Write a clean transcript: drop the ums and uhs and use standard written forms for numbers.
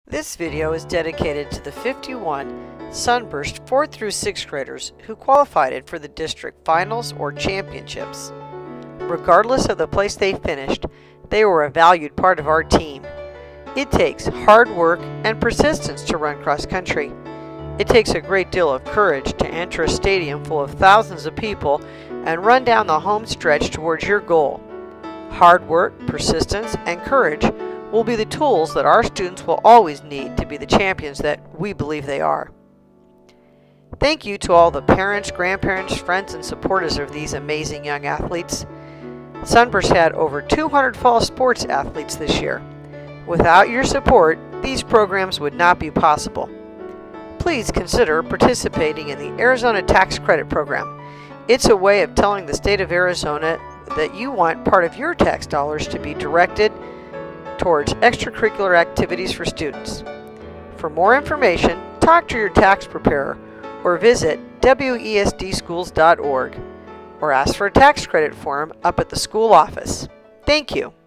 This video is dedicated to the 51 Sunburst 4th through 6th graders who qualified for the district finals or championships. Regardless of the place they finished, they were a valued part of our team. It takes hard work and persistence to run cross country. It takes a great deal of courage to enter a stadium full of thousands of people and run down the home stretch towards your goal. Hard work, persistence, and courage will be the tools that our students will always need to be the champions that we believe they are. Thank you to all the parents, grandparents, friends, and supporters of these amazing young athletes. Sunburst had over 200 fall sports athletes this year. Without your support, these programs would not be possible. Please consider participating in the Arizona Tax Credit Program. It's a way of telling the state of Arizona that you want part of your tax dollars to be directed towards extracurricular activities for students. For more information, talk to your tax preparer or visit wesdschools.org or ask for a tax credit form up at the school office. Thank you.